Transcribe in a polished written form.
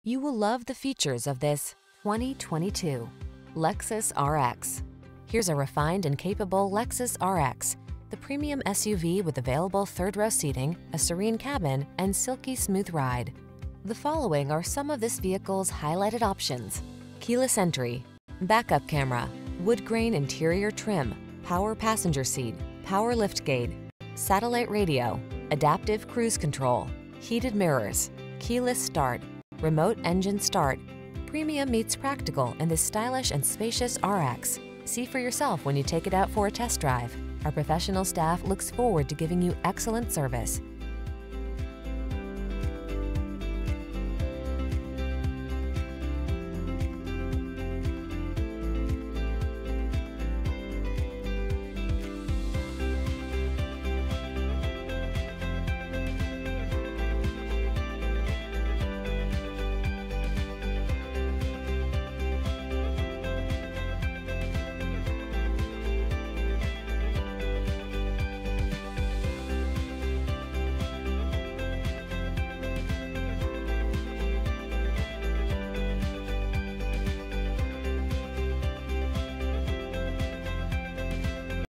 You will love the features of this 2022 Lexus RX. Here's a refined and capable Lexus RX, the premium SUV with available third-row seating, a serene cabin, and silky smooth ride. The following are some of this vehicle's highlighted options: keyless entry, backup camera, wood grain interior trim, power passenger seat, power liftgate, satellite radio, adaptive cruise control, heated mirrors, keyless start, remote engine start. Premium meets practical in this stylish and spacious RX. See for yourself when you take it out for a test drive. Our professional staff looks forward to giving you excellent service.